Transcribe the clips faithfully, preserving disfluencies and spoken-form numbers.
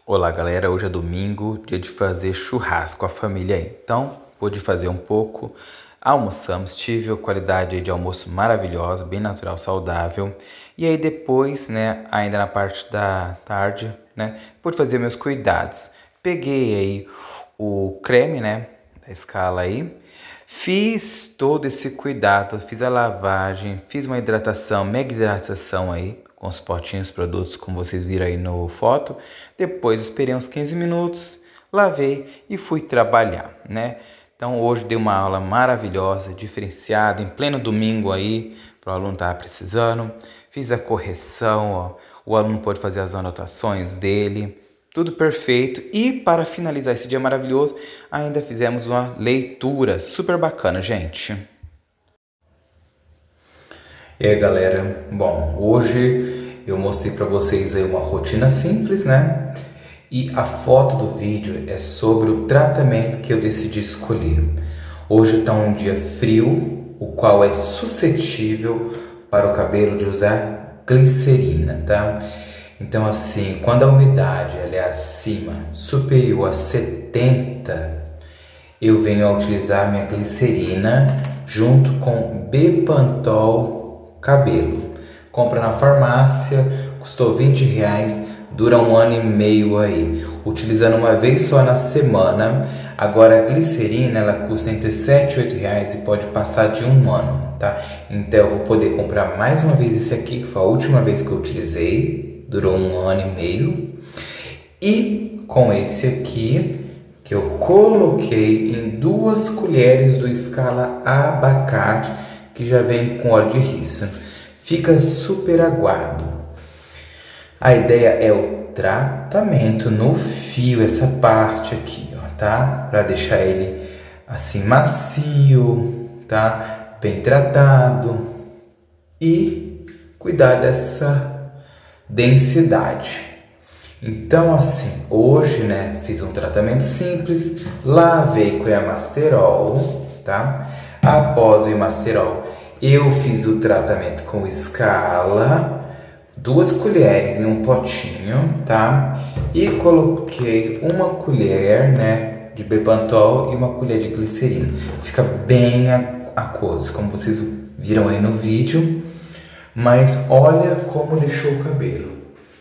Olá galera, hoje é domingo, dia de fazer churrasco com a família aí. Então, pude fazer um pouco, almoçamos, tive a qualidade de almoço maravilhosa, bem natural, saudável. E aí depois, né, ainda na parte da tarde, né, pude fazer meus cuidados. Peguei aí o creme, né, da Scala aí, fiz todo esse cuidado, fiz a lavagem, fiz uma hidratação, mega hidratação aí, com os potinhos, produtos, como vocês viram aí no foto. Depois esperei uns quinze minutos, lavei e fui trabalhar, né? Então hoje dei uma aula maravilhosa, diferenciada, em pleno domingo aí, para o aluno estar precisando. Fiz a correção, ó, o aluno pôde fazer as anotações dele, tudo perfeito. E para finalizar esse dia maravilhoso, ainda fizemos uma leitura super bacana, gente. E aí galera, bom, hoje eu mostrei para vocês aí uma rotina simples, né? E a foto do vídeo é sobre o tratamento que eu decidi escolher. Hoje está um dia frio, o qual é suscetível para o cabelo de usar glicerina, tá? Então assim, quando a umidade ela é acima, superior a setenta, eu venho a utilizar minha glicerina junto com Bepantol cabelo. Compra na farmácia, custou vinte reais, dura um ano e meio aí, utilizando uma vez só na semana. Agora a glicerina ela custa entre sete e oito reais e pode passar de um ano, tá? Então eu vou poder comprar mais uma vez esse aqui, que foi a última vez que eu utilizei, durou um ano e meio, e com esse aqui que eu coloquei em duas colheres do Scala abacate, que já vem com óleo de riça. Fica super aguado. A ideia é o tratamento no fio, essa parte aqui, ó, tá? Para deixar ele assim macio, tá? Bem tratado e cuidar dessa densidade. Então assim, hoje, né, fiz um tratamento simples, lavei com o Iamasterol, tá? Após o Iamasterol, eu fiz o tratamento com Scala, duas colheres em um potinho, tá? E coloquei uma colher, né, de Bepantol e uma colher de glicerina. Fica bem aquoso, como vocês viram aí no vídeo. Mas olha como deixou o cabelo.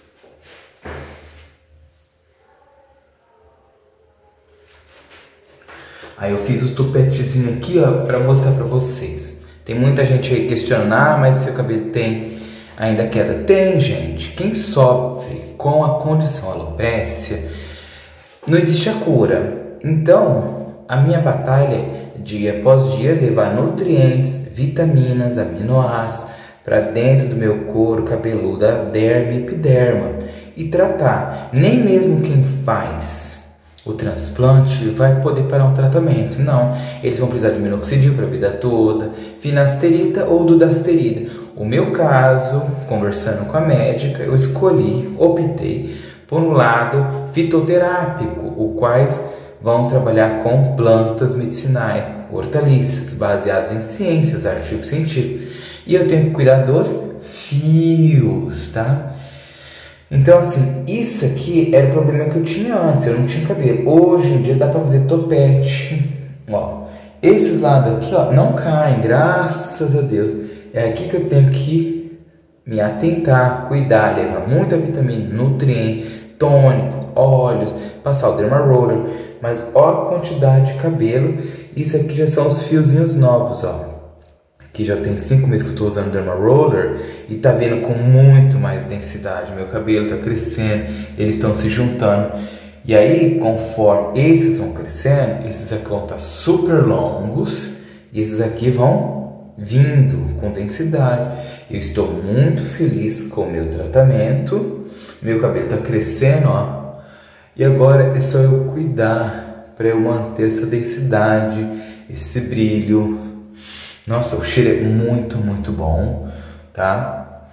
Aí eu fiz o tupetezinho aqui, ó, para mostrar para vocês. Tem muita gente aí questionando, ah, mas seu cabelo tem ainda queda? Tem, gente. Quem sofre com a condição alopécia, não existe a cura. Então, a minha batalha é dia após dia levar nutrientes, vitaminas, aminoácidos para dentro do meu couro cabeludo, a derme e epiderma, e tratar. Nem mesmo quem faz o transplante vai poder parar um tratamento, não. Eles vão precisar de minoxidil para a vida toda, finasterida ou dudasterida. O meu caso, conversando com a médica, eu escolhi, optei por um lado fitoterápico, o quais vão trabalhar com plantas medicinais, hortaliças, baseados em ciências, artigos científicos. E eu tenho que cuidar dos fios, tá? Então assim, isso aqui era o problema que eu tinha antes, eu não tinha cabelo. Hoje em dia dá pra fazer topete, ó. Esses lados aqui, ó, não caem, graças a Deus. É aqui que eu tenho que me atentar, cuidar, levar muita vitamina, nutriente, tônico, óleos, passar o Derma Roller. Mas ó a quantidade de cabelo, isso aqui já são os fiozinhos novos, ó. Que já tem cinco meses que eu tô usando Derma Roller e tá vendo com muito mais densidade. Meu cabelo tá crescendo, eles estão se juntando. E aí, conforme esses vão crescendo, esses aqui vão estar super longos e esses aqui vão vindo com densidade. Eu estou muito feliz com o meu tratamento. Meu cabelo tá crescendo, ó. E agora é só eu cuidar para eu manter essa densidade, esse brilho. Nossa, o cheiro é muito, muito bom, tá?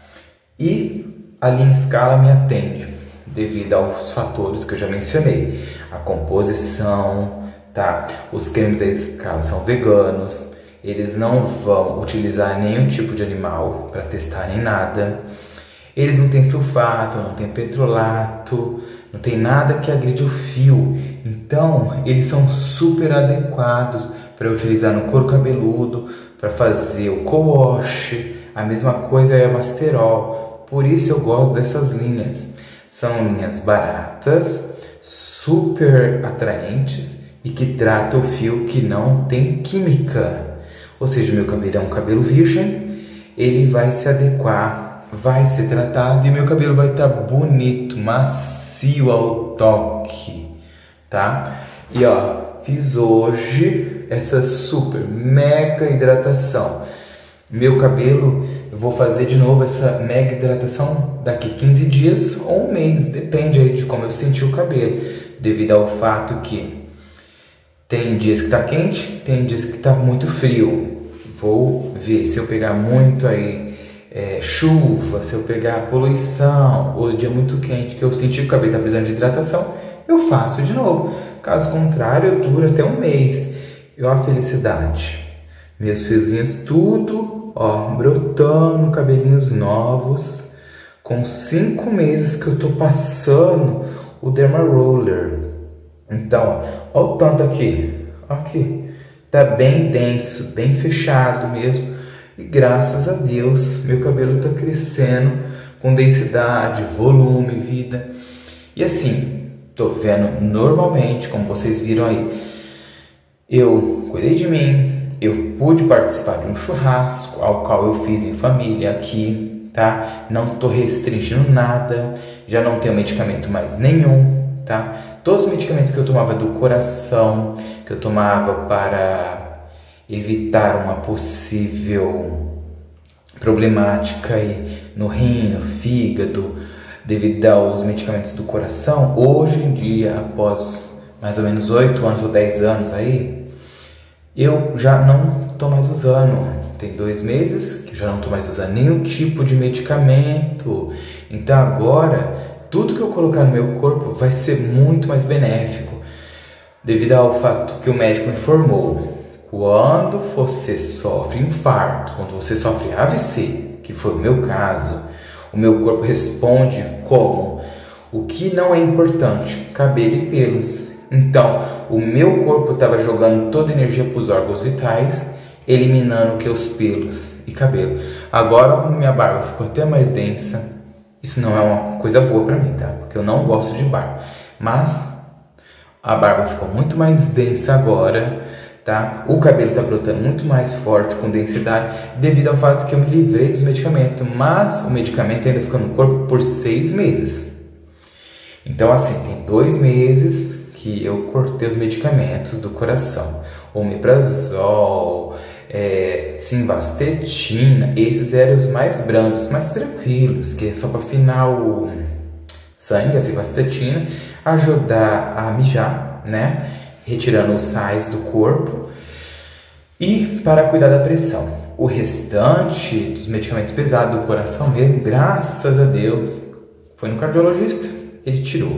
E a linha Scala me atende devido aos fatores que eu já mencionei. A composição, tá? Os cremes da Scala são veganos, eles não vão utilizar nenhum tipo de animal para testar nem nada. Eles não têm sulfato, não tem petrolato, não tem nada que agride o fio. Então, eles são super adequados para utilizar no couro cabeludo, para fazer o co-wash, a mesma coisa é a Masterol. Por isso eu gosto dessas linhas. São linhas baratas, super atraentes e que tratam o fio que não tem química. Ou seja, meu cabelo é um cabelo virgem, ele vai se adequar, vai ser tratado e meu cabelo vai estar bonito, macio ao toque, tá? E ó, fiz hoje essa super mega hidratação. Meu cabelo, eu vou fazer de novo essa mega hidratação daqui quinze dias ou um mês, depende aí de como eu senti o cabelo, devido ao fato que tem dias que tá quente, tem dias que tá muito frio. Vou ver se eu pegar muito aí é, chuva, se eu pegar poluição, ou dia muito quente, que eu senti que o cabelo tá precisando de hidratação, eu faço de novo. Caso contrário, eu duro até um mês. E ó a felicidade. Meus fiozinhos tudo, ó, brotando, cabelinhos novos. Com cinco meses que eu tô passando o Derma Roller. Então, ó, ó o tanto aqui, ó aqui. Tá bem denso, bem fechado mesmo. E graças a Deus, meu cabelo tá crescendo com densidade, volume, vida. E assim, tô vendo normalmente, como vocês viram aí, eu cuidei de mim, eu pude participar de um churrasco, ao qual eu fiz em família aqui, tá? Não tô restringindo nada, já não tenho medicamento mais nenhum, tá? Todos os medicamentos que eu tomava do coração, que eu tomava para evitar uma possível problemática aí no rim, no fígado, devido aos medicamentos do coração, hoje em dia, após mais ou menos oito anos ou dez anos aí, eu já não estou mais usando. Tem dois meses que eu já não estou mais usando nenhum tipo de medicamento. Então agora, tudo que eu colocar no meu corpo vai ser muito mais benéfico, devido ao fato que o médico informou. Quando você sofre infarto, quando você sofre A V C, que foi o meu caso, o meu corpo responde como o que não é importante, cabelo e pelos. Então, o meu corpo estava jogando toda a energia para os órgãos vitais, eliminando que os pelos e cabelo. Agora, como minha barba ficou até mais densa, isso não é uma coisa boa para mim, tá? Porque eu não gosto de barba. Mas a barba ficou muito mais densa agora, tá? O cabelo tá brotando muito mais forte, com densidade, devido ao fato que eu me livrei dos medicamentos. Mas o medicamento ainda fica no corpo por seis meses. Então, assim, tem dois meses que eu cortei os medicamentos do coração. Omeprazol, é, simvastetina, esses eram os mais brandos, mais tranquilos, que é só para afinar o sangue, a simvastetina, ajudar a mijar, né? Retirando os sais do corpo e para cuidar da pressão. O restante dos medicamentos pesados do coração mesmo, graças a Deus, foi no cardiologista, ele tirou.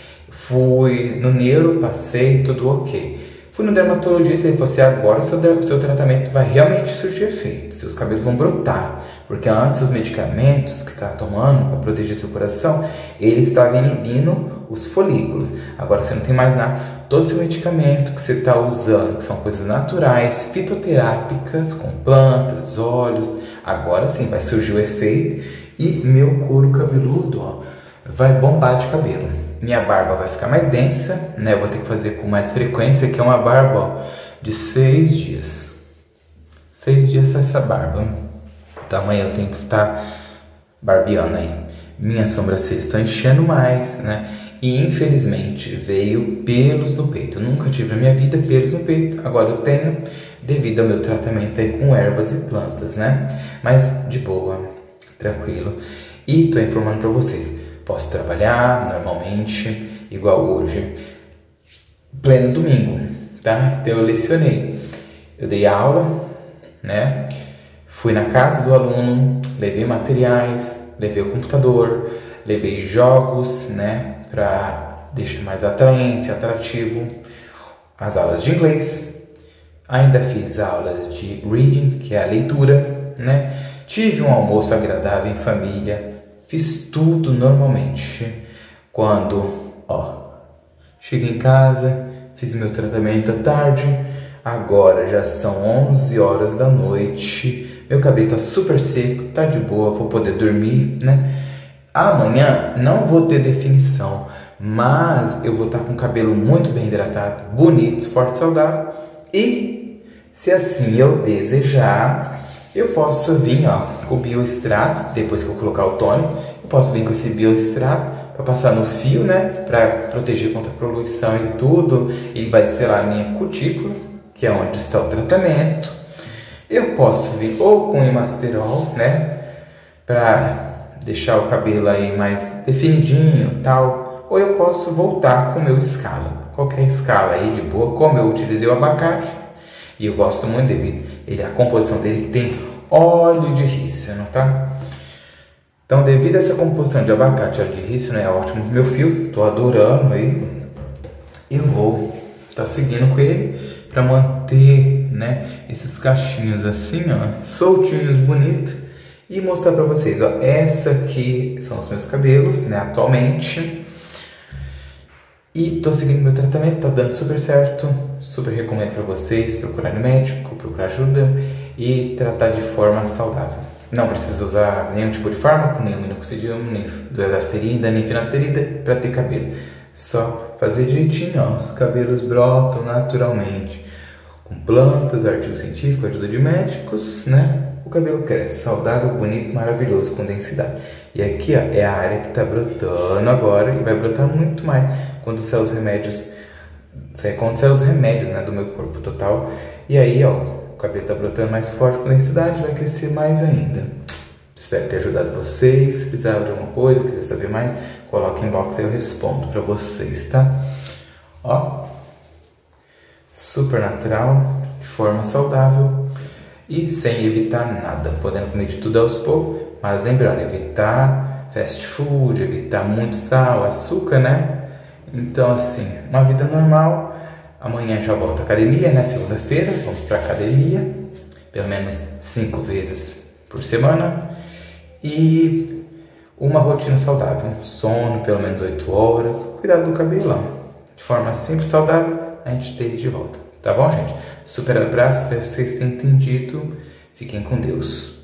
Fui no neuro, passei, tudo ok. Fui no dermatologista, ele falou assim, agora o seu, o seu tratamento vai realmente surtir efeito, seus cabelos vão brotar, porque antes os medicamentos que você estava tomando para proteger seu coração, ele estava inibindo os folículos. Agora você não tem mais nada, todo o seu medicamento que você está usando, que são coisas naturais, fitoterápicas, com plantas, óleos, agora sim vai surgir o efeito e meu couro cabeludo, ó, vai bombar de cabelo. Minha barba vai ficar mais densa, né? Eu vou ter que fazer com mais frequência, que é uma barba, ó, de seis dias. Seis dias essa barba. Então amanhã eu tenho que estar barbeando aí. Minhas sobrancelhas estão enchendo mais, né? E infelizmente veio pelos no peito. Eu nunca tive na minha vida pelos no peito. Agora eu tenho, devido ao meu tratamento aí com ervas e plantas, né? Mas de boa, tranquilo. E tô informando para vocês. Posso trabalhar normalmente, igual hoje, pleno domingo, tá? Então eu lecionei, eu dei aula, né? Fui na casa do aluno, levei materiais, levei o computador, levei jogos, né? Para deixar mais atraente, atrativo, as aulas de inglês. Ainda fiz aulas de reading, que é a leitura, né? Tive um almoço agradável em família. Fiz tudo normalmente. Quando Ó, cheguei em casa, fiz meu tratamento à tarde, agora já são onze horas da noite, meu cabelo tá super seco, tá de boa, vou poder dormir, né? Amanhã não vou ter definição, mas eu vou estar com o cabelo muito bem hidratado, bonito, forte, saudável. E se assim eu desejar, eu posso vir, ó, com o bioextrato, depois que eu colocar o tônico, eu posso vir com esse bioextrato para passar no fio, né, para proteger contra a poluição e tudo, e vai selar a minha cutícula, que é onde está o tratamento. Eu posso vir ou com Emasterol, né, para deixar o cabelo aí mais definidinho e tal, ou eu posso voltar com o meu escala, qualquer escala aí de boa, como eu utilizei o abacate, e eu gosto muito dele, ele, a composição dele que tem óleo de rícino, tá? Então, devido a essa composição de abacate e óleo de rícino, é ótimo meu fio, tô adorando aí, eu vou tá seguindo com ele para manter, né, esses cachinhos assim, ó, soltinhos, bonitos. E mostrar pra vocês, ó, essa aqui são os meus cabelos, né, atualmente. E tô seguindo meu tratamento, tá dando super certo. Super recomendo pra vocês procurar médico, procurar ajuda e tratar de forma saudável. Não precisa usar nenhum tipo de fármaco, nenhum minoxidil, nem duodesterida, nem finasterida pra ter cabelo. Só fazer direitinho, ó, os cabelos brotam naturalmente. Com plantas, artigos científicos, ajuda de médicos, né? O cabelo cresce saudável, bonito, maravilhoso, com densidade. E aqui, ó, é a área que tá brotando agora e vai brotar muito mais quando sair os remédios, quando sair os remédios, né, do meu corpo total. E aí, ó, o cabelo tá brotando mais forte, com densidade, vai crescer mais ainda. Espero ter ajudado vocês. Se precisar de alguma coisa, quiser saber mais, coloca em box aí, eu respondo pra vocês, tá? Ó, super natural, de forma saudável. E sem evitar nada, podendo comer de tudo aos poucos, mas lembrando, evitar fast food, evitar muito sal, açúcar, né? Então, assim, uma vida normal. Amanhã já volto à academia, né? Segunda-feira, vamos pra academia, pelo menos cinco vezes por semana. E uma rotina saudável, sono pelo menos oito horas, cuidado do cabelo, ó. De forma sempre saudável, a gente tem de volta. Tá bom, gente? Super abraço, espero que vocês tenham entendido. Fiquem com Deus.